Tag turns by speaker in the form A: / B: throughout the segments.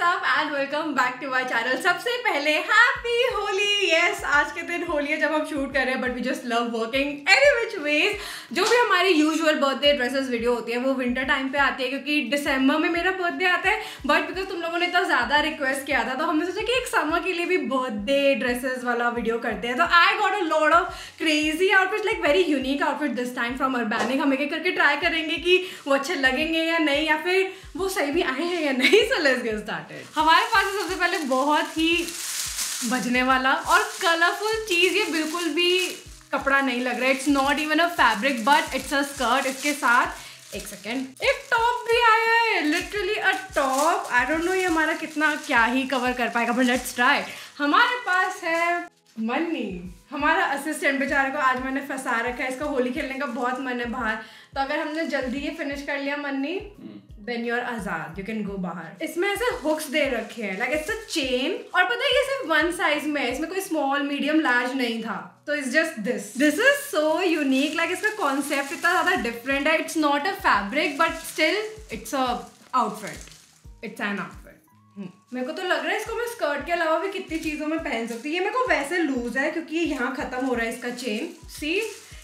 A: WhatsApp and welcome back to my channel. सबसे पहले happy Holi. Yes, आज के दिन होली है जब हम शूट कर रहे हैं, but we just love working any which ways. जो भी हमारी यूजुअल बर्थडे ड्रेसेस वीडियो होती है वो विंटर टाइम पे आती है, क्योंकि दिसंबर में मेरा बर्थडे आता है। बट बिकॉज तुम लोगों ने इतना ज्यादा रिक्वेस्ट किया था तो हमने सोचा कि एक समर के लिए भी बर्थडे ड्रेसेस वाला वीडियो करते हैं। तो I got a lot of crazy outfit, like very unique outfit this time from Urbanic. हम एक करके ट्राई करेंगे कि वो अच्छे लगेंगे या नहीं, या फिर वो सही भी आए हैं या नहीं। So let's get started. हमारे पास है सबसे पहले बहुत ही बजने वाला और कलरफुल चीज। ये बिल्कुल भी कपड़ा नहीं लग रहा है, it's not even a fabric but it's a skirt. इसके साथ एक सेकेंड एक टॉप भी आया है, literally a top. I don't know ये हमारा कितना क्या ही कवर कर पाएगा, बट लेट्स ट्राई। हमारे पास है मन्नी, हमारा असिस्टेंट। बेचारे को आज मैंने फंसा रखा है, इसका होली खेलने का बहुत मन है बाहर। तो अगर हमने जल्दी ये फिनिश कर लिया मन्नी, देन यू आर आजाद, यू कैन गो बाहर। इसमें ऐसे हुक्स दे रखे हैं, लाइक इट्स अ चेन। और पता है ये सिर्फ वन साइज में है, इसमें कोई स्मॉल मीडियम लार्ज नहीं था। तो it's just this is so unique. Like इसका कॉन्सेप्ट इतना ज्यादा डिफरेंट है। It's not a fabric but still it's a outfit, it's an outfit. मेरे को तो लग रहा है इसको मैं स्कर्ट के अलावा भी कितनी चीजों में पहन सकती हूँ। ये मेरे को वैसे लूज है क्योंकि ये यहाँ खत्म हो रहा है इसका चेन, सी।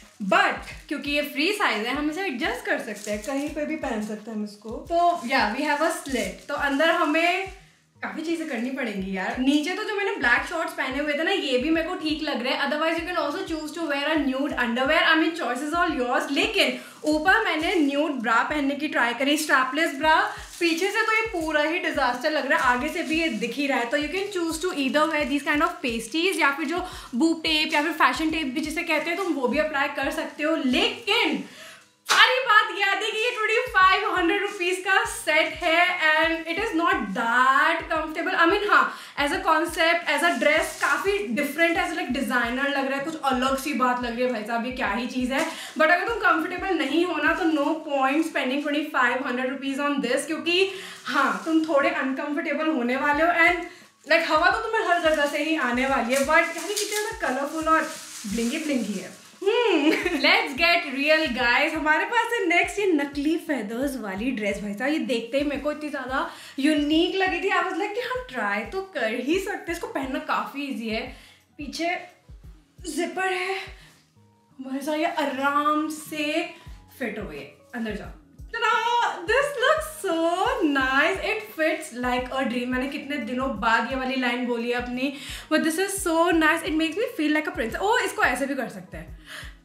A: बट क्योंकि ये फ्री साइज है हम इसे एडजस्ट कर सकते हैं, कहीं पे भी पहन सकते हैं हम इसको। तो या वी हैव अ स्लिट। तो अंदर हमें काफी चीजें करनी पड़ेंगी यार। नीचे तो जो मैंने ब्लैक शॉर्ट्स पहने हुए थे ना, ये भी मेरे को ठीक लग रहे हैं। Otherwise you can also choose to wear a nude underwear. I mean choice is all yours. लेकिन ऊपर मैंने न्यूड ब्रा पहनने की ट्राई करी, स्ट्रैपलेस ब्रा। पीछे से तो ये पूरा ही डिजास्टर लग रहा है, आगे से भी ये दिख ही रहा है। तो you can choose to either wear this kind of pasties, या फिर जो बूब टेप या फिर फैशन टेप भी जिसे कहते हैं, तुम वो भी अप्लाई कर सकते हो। लेकिन सारी बात याद है कि ये 2500 रुपीज का सेट है and it is not that comfortable. I mean हाँ, as a concept, as a dress काफी डिफरेंट, एज लाइक डिजाइनर लग रहा है, कुछ अलग सी बात लग रही है। भाई साहब ये क्या ही चीज है। बट अगर तुम कंफर्टेबल नहीं होना तो no point spending 2500 rupees on this, क्योंकि हाँ तुम थोड़े अनकंफर्टेबल होने वाले हो। एंड लाइक हवा तो तुम्हें हर जगह से ही आने वाली है, बट यानी कितने ज्यादा कलरफुल और ब्लिंगी ब्लिंगी है। Let's get real guys. हमारे पास है नेक्स्ट ये नकली फेदर्स वाली ड्रेस। भाई साहब ये देखते ही मेरे को इतनी ज्यादा यूनिक लगी थी। आई वाज लाइक कि हाँ ट्राई तो कर ही सकते, इसको पहनना काफी इजी है। पीछे जिपर है, भाई साहब ये आराम से फिट हो गई। अंदर जाओ। This looks so nice, it fits like a dream. मैंने कितने दिनों बाद ये वाली लाइन बोली है अपनी, but this is so nice, it makes me feel like a princess. ओ इसको ऐसे भी कर सकते हैं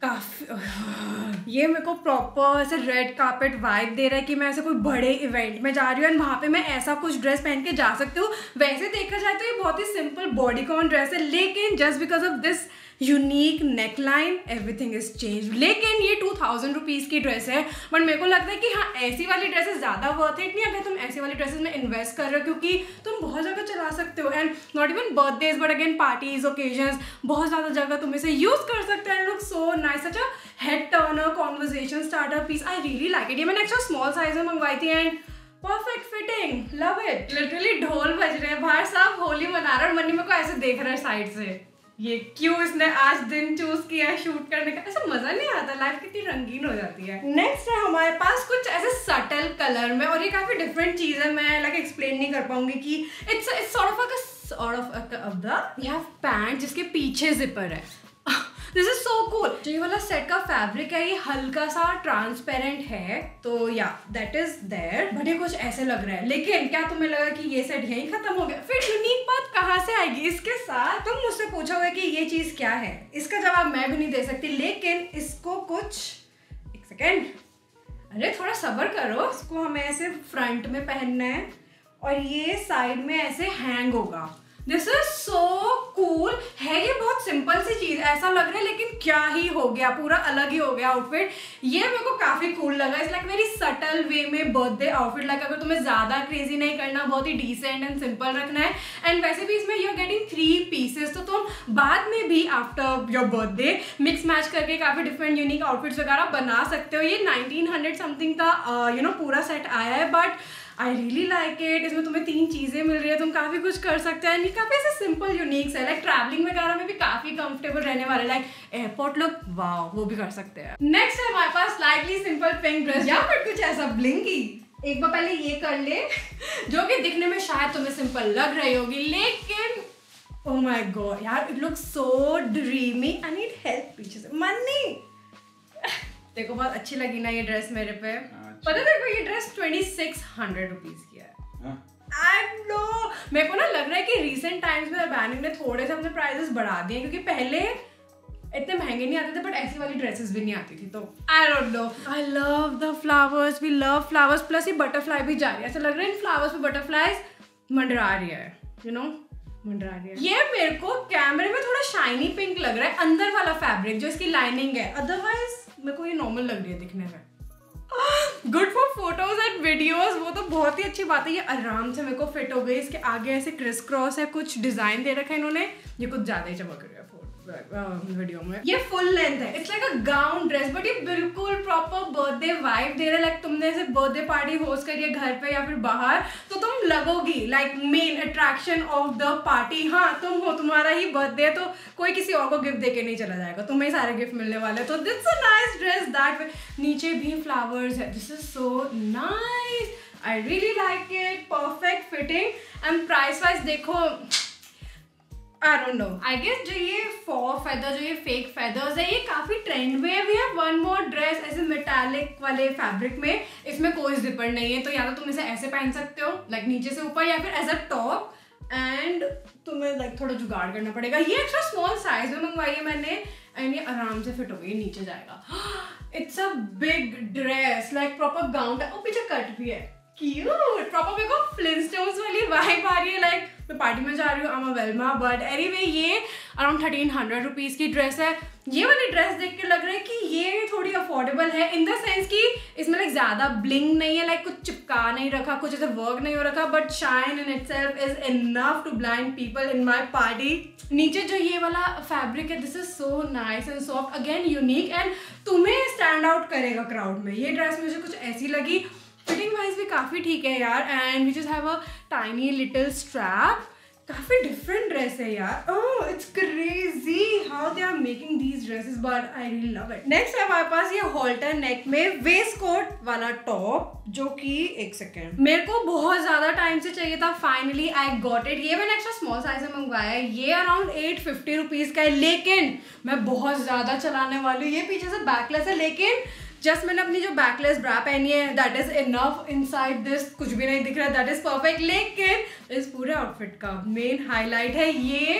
A: काफी। ये मेरे को प्रॉपर ऐसे रेड कार्पेट वाइब दे रहा है कि मैं ऐसे कोई बड़े इवेंट में जा रही हूँ एंड वहाँ पे मैं ऐसा कुछ ड्रेस पहन के जा सकती हूँ। वैसे देखा जाए तो ये बहुत ही सिंपल बॉडीकॉन ड्रेस है, लेकिन just because of this unique neckline everything is change. लेकिन ये 2000 रुपीज़ की ड्रेस है, बट मेरे को लगता है कि हाँ ऐसी वाली ड्रेसेस ज़्यादा वर्थ इट नहीं अगर तुम ऐसी वाली ड्रेसेस में इन्वेस्ट कर रहे हो, क्योंकि तुम बहुत जगह चला सकते हो। And not even birthdays but again parties occasions, बहुत ज़्यादा जगह तुम इसे यूज़ कर सकते हो। And look so nice, such a head turner, conversation starter piece. I really like it. ये मैंने एक्चुअली स्मॉल साइज में मंगवाई थी and perfect fitting, love it. Literally ढोल बज रहे हैं बाहर, साहब होली मना रहा है और मन्नी मेरे को ऐसे देख रहा है साइड से। ये क्यों इसने आज दिन चूज किया है शूट करने का। ऐसा मजा नहीं आता, लाइफ कितनी रंगीन हो जाती है। नेक्स्ट है हमारे पास कुछ ऐसे सटल कलर में, और ये काफी डिफरेंट चीज है। मैं लाइक एक्सप्लेन नहीं कर पाऊंगी कि it's sort of the we have pant जिसके पीछे जिपर है। This is so cool. जो ये वाला सेट का फैब्रिक है ये हल्का सा ट्रांसपेरेंट है, तो या दैट इज देयर, बट ये कुछ ऐसे लग रहा है। लेकिन क्या तुम्हें लगा कि ये सेट यहीं खत्म हो गया? फिर यूनिक बात कहाँ से आएगी इसके साथ? तुम मुझसे पूछोगे कि ये चीज क्या है, इसका जवाब मैं भी नहीं दे सकती। लेकिन इसको कुछ एक सेकेंड, अरे थोड़ा सब्र करो। इसको हमें ऐसे फ्रंट में पहनना है और ये साइड में ऐसे हैंग होगा। This is so cool. है ये बहुत सिंपल सी चीज ऐसा लग रहा है, लेकिन क्या ही हो गया, पूरा अलग ही हो गया आउटफिट। ये मेरे को काफी कूल लगा। It's like very subtle way में बर्थडे आउटफिट। लाइक अगर तुम्हें ज्यादा क्रेजी नहीं करना, बहुत ही डिसेंट एंड सिंपल रखना है। एंड वैसे भी इसमें यू आर गेटिंग 3 पीसेस, तो तुम बाद में भी after your birthday mix match करके काफी डिफरेंट यूनिक आउटफिट्स वगैरह बना सकते हो। ये 1900 समथिंग का पूरा सेट आया है, but I really like it. इसमें तुम्हें 3 चीजें मिल रही है, तुम काफी कुछ कर सकते हैं। काफी ऐसे सिंपल यूनिक है, लाइक ट्रैवलिंग वगैरह में भी काफी कंफर्टेबल रहने वाले, लाइक एयरपोर्ट लुक, वाओ वो भी कर सकते हैं। नेक्स्ट है हमारे पास स्लाइटली सिंपल पिंक ड्रेस या फिर कुछ ऐसा ब्लिंकी। एक बार पहले ये कर ले जो कि दिखने में शायद तुम्हें सिंपल लग रही होगी, लेकिन oh my god यार, it looks so dreamy. I need help पीछे से, मन नहीं। देखो बहुत अच्छी लगी ना ये ड्रेस मेरे पे। पता है देखो ये ड्रेस 2600 रुपीज की है। I know, मेरे को ना लग रहा है कि रिसेंट टाइम्स में अर्बैनिक ने थोड़े से अपने प्राइसेस बढ़ा दिए, क्योंकि पहले इतने महंगे नहीं आते थे, बट ऐसी वाली ड्रेसेस भी नहीं आती थी। तो I don't know, I love the flowers, we love flowers, plus ये बटरफ्लाई भी जा रही है। ऐसा लग रहा है इन फ्लावर्स पे बटरफ्लाईज मंडरा रही है, यू नो, मंडरा रही है। ये मेरे को कैमरे में थोड़ा शाइनी पिंक लग रहा है, अंदर वाला फैब्रिक जो इसकी लाइनिंग है, अदरवाइज मेरे को ये नॉर्मल लग रही है दिखने में। Good for photos and videos, वो तो बहुत ही अच्छी बात है। ये आराम से मेरे को फिट हो गई। इसके आगे ऐसे क्रिस क्रॉस है, कुछ डिजाइन दे रखा है इन्होंने, ये कुछ ज्यादा ही चमक रहा है वीडियो में। ये फुल लेंथ है, it's like a gown dress, but ये बिल्कुल प्रॉपर बर्थडे वाइब दे रहा है। लाइक तुमने ऐसे बर्थडे पार्टी होस्ट करी है घर पे या फिर बाहर, तो तुम लगोगी like main attraction of the party. हाँ तुम हो, तुम्हारा ही बर्थडे है, तो कोई किसी और को गिफ्ट देके नहीं चला जाएगा, तुम्हें सारे गिफ्ट मिलने वाले हैं। तो that's a nice dress that. नीचे भी फ्लावर्स है, this is so nice, I really like it, perfect fitting. And price wise देखो, I don't know. I guess जो ये फॉर फेदर, जो ये फेक फेदर्स है, ये काफी ट्रेंड में है। We have one more dress ऐसे मेटालिक वाले फैब्रिक में, इसमें कोई जिपर नहीं है, तो या तो तुम इसे ऐसे पहन सकते हो लाइक नीचे से ऊपर, या फिर एज अ टॉप, एंड तुम्हें लाइक थोड़ा जुगाड़ करना पड़ेगा। ये एक्स्ट्रा स्मॉल साइज में मंगवाई है मैंने, एंड ये आराम से फिट हो गई, नीचे जाएगा। It's a big dress, like proper gown type, और पीछे कट भी है, क्यूट, प्रॉपर। मेरे को फ्लिंस्टोन्स वाली वाइब आ रही है, लाइक मैं पार्टी में जा रही हूँ, I'm a Velma. But anyway ये अराउंड 1300 रुपीज़ की ड्रेस है। ये वाली ड्रेस देख के लग रहा है कि ये थोड़ी अफोर्डेबल है, इन द सेंस कि इसमें लाइक ज़्यादा ब्लिंग नहीं है, लाइक कुछ चिपका नहीं रखा, कुछ ऐसे वर्क नहीं हो रखा, but shine in itself is enough to blind people in my party. नीचे जो ये वाला फैब्रिक है, this is so nice and soft, again unique, and तुम्हें स्टैंड आउट करेगा क्राउड में। ये ड्रेस मुझे कुछ ऐसी लगी, फिटिंग वाइज भी काफ़ी ठीक है यार, and we just have a tiny little strap. काफ़ी डिफरेंट ड्रेस है यार। Oh it's crazy how they are making these dresses, but I really love it. Next है हमारे पास ये हॉल्टर नेक में वेस्ट कोट वाला टॉप, जो कि एक सेकेंड मेरे को बहुत ज़्यादा टाइम से चाहिए था, फाइनली आई गॉट इट। ये मैंने एक्स्ट्रा स्मॉल साइज में मंगवाया है, ये अराउंड 850 रुपीज़ का है, लेकिन मैं बहुत ज़्यादा चलाने वाली हूँ। ये पीछे से बैकलेस है, लेकिन जस्ट मैंने अपनी जो बैकलेस ब्रा पहनी है, that is enough. Inside this कुछ भी नहीं दिख रहा, दैट इज परफेक्ट। लेकिन इस पूरे आउटफिट का मेन हाईलाइट है ये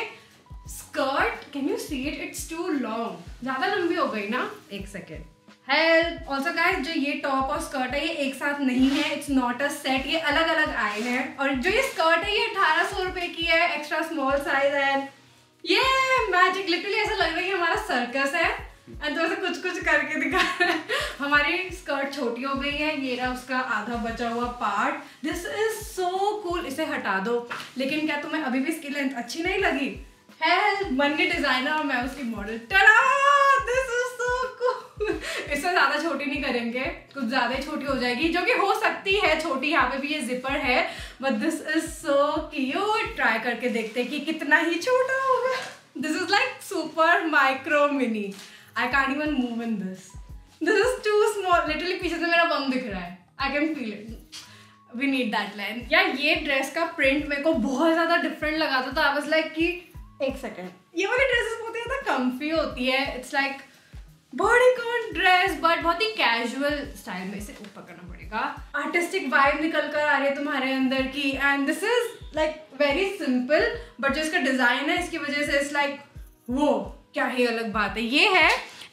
A: skirt. Can you see it? It's too long, ज्यादा लंबी हो गई ना, एक सेकेंड। हेल्प। ऑल्सो गाइस, जो ये टॉप और स्कर्ट है ये एक साथ नहीं है, इट्स नॉट अ सेट, ये अलग अलग आए हैं। और जो ये स्कर्ट है ये 1800 रुपए की है, एक्स्ट्रा स्मॉल साइज है। ये मैजिक, लिटरली ऐसा लग रहा है कि हमारा सर्कस है, एंड तो ऐसे कुछ कुछ करके दिखा रहा है। हमारी स्कर्ट छोटी हो गई है, ये रहा उसका आधा बचा हुआ part. This is so cool, इसे हटा दो। लेकिन क्या तुम्हें अभी भी इसकी लेंथ अच्छी नहीं लगी? हेल्प, मन्नी डिजाइनर और मैं उसकी model. Tada, this is so cool. इससे ज्यादा छोटी नहीं करेंगे, कुछ ज्यादा ही छोटी हो जाएगी, जो कि हो सकती है छोटी। यहाँ पे भी ये जिपर है, but this is so cute. Try करके देखते हैं कि कितना ही छोटा होगा। This is like super micro mini. I can't even move in this. This is too small. Literally पीछे से मेरा बम दिख रहा है. I can feel it. We need that length. यार ये ड्रेस का प्रिंट मेरे को बहुत ज़्यादा डिफरेंट लगा था, तो I was like कि एक सेकेंड, ये वाली ड्रेसेस बहुत ज़्यादा कम्फी होती है। It's like bodycon dress, but बहुत ही कैजुअल स्टाइल में। इसे ऊपर करना पड़ेगा। आर्टिस्टिक वाइब निकल कर आ रही है तुम्हारे अंदर की, and this is like very simple, but जो इसका डिज़ाइन है इसकी वजह से इट्स लाइक वो क्या ही अलग बात है। ये है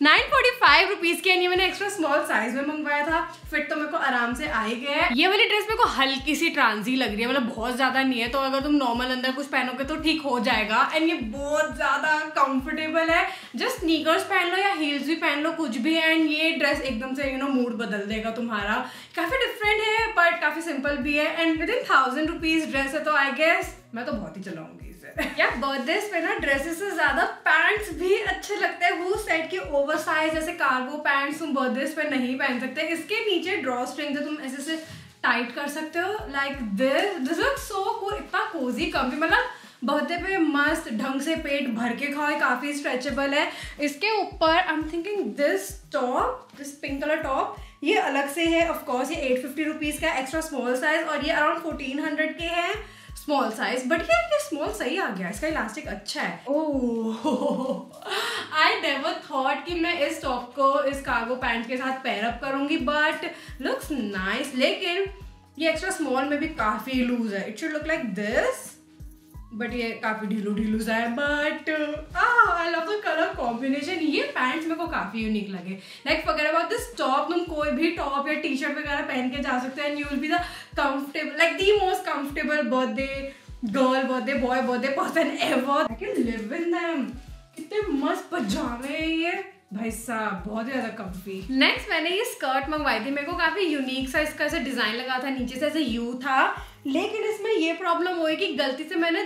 A: 945 रुपीज़ की, ये मैंने एक्स्ट्रा स्मॉल साइज में मंगवाया था। फिट तो मेरे को आराम से आ ही गया है। ये वाली ड्रेस मेरे को हल्की सी ट्रांजी लग रही है, मतलब बहुत ज़्यादा नहीं है, तो अगर तुम नॉर्मल अंदर कुछ पहनोगे तो ठीक हो जाएगा। एंड ये बहुत ज़्यादा कंफर्टेबल है, जस्ट स्नीकर्स पहन लो या हील्स भी पहन लो, कुछ भी, एंड ये ड्रेस एकदम से मूड बदल देगा तुम्हारा। काफ़ी डिफरेंट है, बट काफ़ी सिंपल भी है, and within 1000 rupees dress है, तो आई गेस मैं तो बहुत ही चलाऊंगी इसे। यार बर्थडेज पे ना ड्रेसेस से ज्यादा पैंट्स भी अच्छे लगते हैं। वो सेट के ओवर साइज जैसे कार्गो पैंट्स तुम बर्थडेज पे नहीं पहन सकते। इसके नीचे ड्रॉ स्ट्रिंग है, तुम ऐसे से टाइट कर सकते हो like this looks so cool. इतना कोजी कम्फी, मतलब बर्थडे पे मस्त ढंग से पेट भर के खाओ। काफ़ी स्ट्रेचेबल है। इसके ऊपर I am thinking this top, this pink colour top, ये अलग से है। ऑफकोर्स ये 850 रुपीज़ का एक्स्ट्रा स्मॉल साइज, और ये अराउंड 1400 के है। स्मॉल साइज, बट ये स्मॉल सही आ गया, इसका इलास्टिक अच्छा है। ओह आई नेवर थॉट कि मैं इस टॉप को इस कार्गो पैंट के साथ पेयर अप करूंगी, बट लुक्स नाइस। लेकिन ये एक्स्ट्रा स्मॉल में भी काफी लूज है, it should look like this, but ये काफी ढीलू सा है। But I love the colour combination, ये पैंट्स मेरे को काफी यूनिक लगे। Like forget about this top, तुम कोई भी टॉप या टी शर्ट वगैरह पहन के जा सकते हो and you will be the comfortable, like the most comfortable birthday girl, birthday boy, birthday person ever. I can live in them. कितने मस्त पजामे हैं ये भाई साहब, बहुत ही ज्यादा कंफी। नेक्स्ट मैंने ये स्कर्ट मंगवाई थी, मेरे को काफी यूनिक सा इसका ऐसे डिजाइन लगा था, नीचे से ऐसे यू था, लेकिन इसमें ये प्रॉब्लम हुई कि गलती से मैंने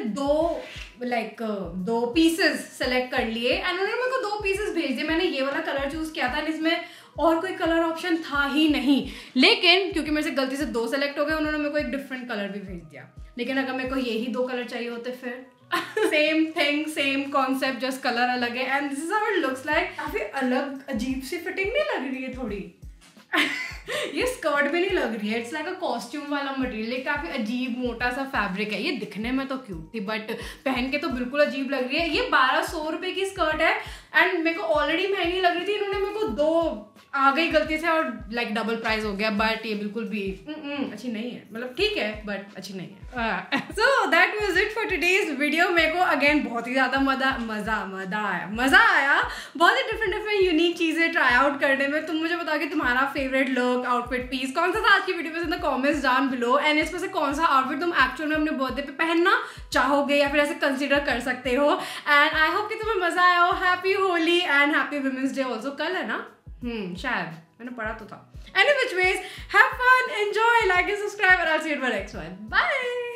A: दो पीसेस सेलेक्ट कर लिए एंड उन्होंने मेरे को 2 पीसेस भेज दिए। मैंने ये वाला कलर चूज किया था, इसमें और कोई कलर ऑप्शन था ही नहीं, लेकिन क्योंकि मेरे से गलती से 2 सेलेक्ट हो गए, उन्होंने मेरे को एक डिफरेंट कलर भी भेज दिया। लेकिन अगर मेरे को यही 2 कलर चाहिए होते फिर same thing, same concept, just colour अलग है and this is how it looks like. काफी अलग अजीब सी फिटिंग नहीं लग रही है थोड़ी ये स्कर्ट भी नहीं लग रही है, इट्स लाइक अ कॉस्ट्यूम वाला मटेरियल, काफी अजीब मोटा सा फैब्रिक है। ये दिखने में तो क्यूट थी बट पहन के तो बिल्कुल अजीब लग रही है। ये 1200 रुपए की स्कर्ट है एंड मेरे को ऑलरेडी महंगी लग रही थी, इन्होंने मेरे को 2 आ गई गलती से और लाइक डबल प्राइस हो गया। बट ये बिल्कुल भी अच्छी नहीं है, मतलब ठीक है बट अच्छी नहीं है। So that was it for today's video. मेरे को अगेन बहुत ही ज्यादा मजा आया बहुत ही डिफरेंट यूनिक चीजें ट्राई आउट करने में। तुम मुझे बताओ कि तुम्हारा फेवरेट लुक, आउटफिट, पीस कौन सा था आज की वीडियो में, in the comments down below. And इसमें से कौन सा आउटफिट तुम एक्चुअल में अपने बर्थडे पे पहनना चाहोगे या फिर ऐसे कंसिडर कर सकते हो। एंड आई होप कि तुम्हें मजा आया हो। Happy Holi and happy women's day also. कल है ना, शायद मैंने पढ़ा तो था। Any which ways, have fun, enjoy, like and subscribe, and I'll see you in my next one. Bye.